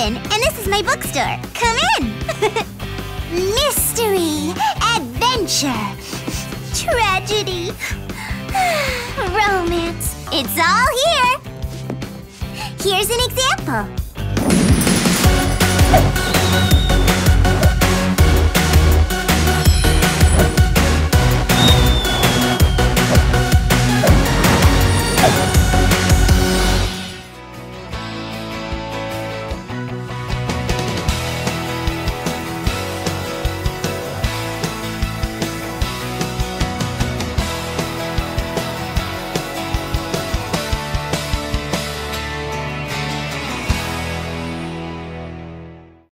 Robin, and this is my bookstore. Come in! Mystery, adventure, tragedy, romance. It's all here. Here's an example.